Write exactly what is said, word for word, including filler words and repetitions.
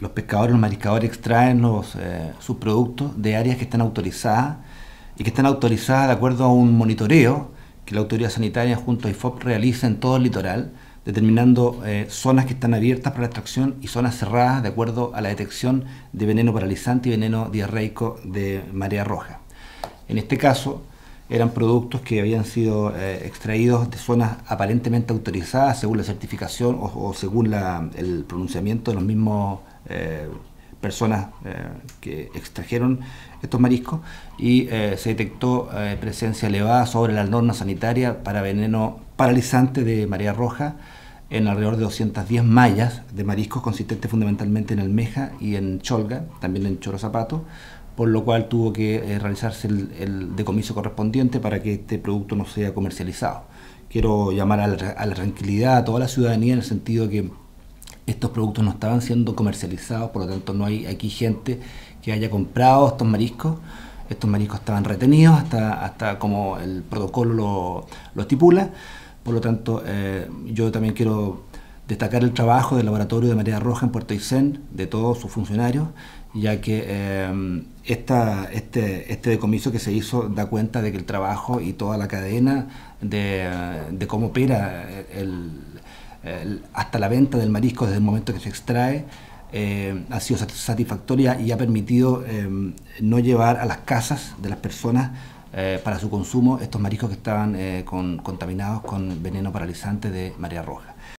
los pescadores, los mariscadores extraen los eh, subproductos de áreas que están autorizadas y que están autorizadas de acuerdo a un monitoreo que la autoridad sanitaria junto a I F O P realiza en todo el litoral, determinando eh, zonas que están abiertas para la extracción y zonas cerradas de acuerdo a la detección de veneno paralizante y veneno diarreico de marea roja. En este caso, eran productos que habían sido eh, extraídos de zonas aparentemente autorizadas según la certificación o, o según la, el pronunciamiento de los mismos eh, personas eh, que extrajeron estos mariscos y eh, se detectó eh, presencia elevada sobre la norma sanitaria para veneno paralizante de marea roja en alrededor de doscientas diez mallas de mariscos consistentes fundamentalmente en almeja y en cholga, también en choro zapato, por lo cual tuvo que eh, realizarse el, el decomiso correspondiente para que este producto no sea comercializado. Quiero llamar a la, a la tranquilidad a toda la ciudadanía en el sentido de que estos productos no estaban siendo comercializados, por lo tanto no hay aquí gente que haya comprado estos mariscos. Estos mariscos estaban retenidos hasta, hasta como el protocolo lo, lo estipula. Por lo tanto, eh, yo también quiero destacar el trabajo del laboratorio de marea roja en Puerto Aysén, de todos sus funcionarios, ya que eh, esta, este, este decomiso que se hizo da cuenta de que el trabajo y toda la cadena de, de cómo opera el, el, hasta la venta del marisco desde el momento que se extrae eh, ha sido satisfactoria y ha permitido eh, no llevar a las casas de las personas eh, para su consumo estos mariscos que estaban eh, con, contaminados con veneno paralizante de marea roja.